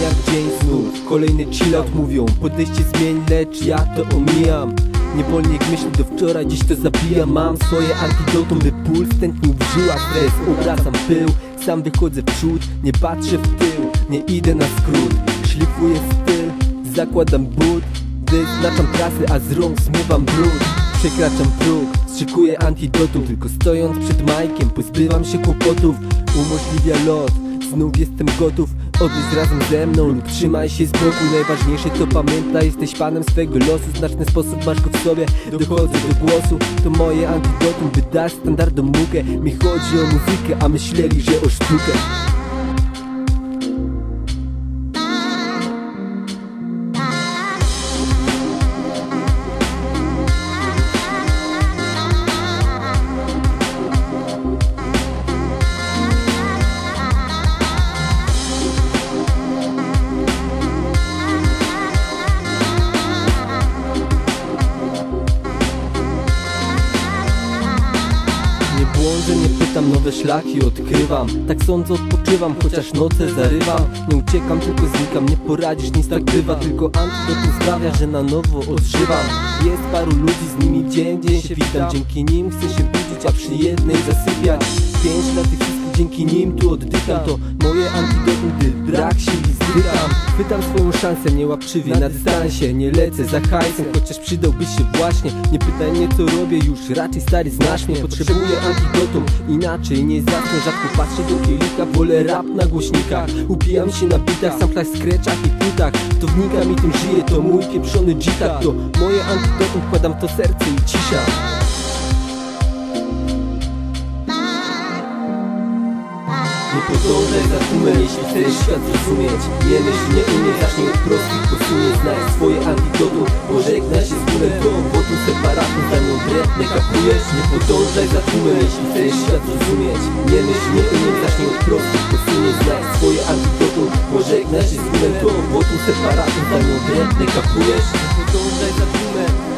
jak dzień znów. Kolejny chillout mówią, podejście zmień, lecz ja to omijam. Niewolnik myśli do wczoraj, dziś to zabija. Mam swoje antidotum, by ból stętnił w żyłach. Stres, obracam pył, sam wychodzę w przód. Nie patrzę w tył, nie idę na skrót. Szlifuję styl, zakładam but. Wyznaczam trasy, a z rąk zmywam brud. Przekraczam próg, szykuję antidotum. Tylko stojąc przed Majkiem pozbywam się kłopotów. Umożliwia lot, znów jestem gotów. Odejść razem ze mną lub trzymaj się z boku. Najważniejsze to pamiętaj, jesteś panem swego losu. W znaczny sposób masz go w sobie, dochodzę do głosu. To moje antidotum, by dać standardom mukę. Mi chodzi o muzykę, a myśleli, że o sztukę. Błądzę, nie pytam, nowe szlaki odkrywam. Tak sądzę, odpoczywam, chociaż noce zarywam. Nie uciekam, tylko znikam, nie poradzisz, nic tak bywa. Tylko antidotum sprawia, że na nowo odżywam. Jest paru ludzi, z nimi dzień się witam. Dzięki nim chcę się budzić, a przy jednej zasypiać. 5 lat tych wszystkich, dzięki nim tu oddycham. To moje antidotum, gdy brak sił i zdycham. Chwytam swoją szansę, nie łapczywie na dystansie. Nie lecę za hajsem, chociaż przydałby się właśnie. Nie pytaj mnie co robię, już raczej stary znasz mnie. Potrzebuję antidotum, inaczej nie zasnę. Rzadko patrzę do kielika, wolę rap na głośnikach. Upijam się na bitach, samplach, skreczach i płytach. To wnikam i tym żyję, to mój pieprzony dżitak. To moje antidotum, wkładam to serce i cisza. Nie podążaj za tłumem, jeśli chcesz świat zrozumieć. Nie myśl, nie umiesz, zacznij od prostych posunie. Znajdź swoje antidotum, pożegnaj się z bólem. To owocu separatum, zanim drewnie kapujesz. Nie podążaj za tłumem, jeśli chcesz świat zrozumieć. Nie myśl, nie umiesz, zacznij od prostych posunie. Znajdź swoje antidotum, pożegnaj się z bólem. To owocu separatum, zanim drewnie kapujesz. Nie podążaj za tłumem.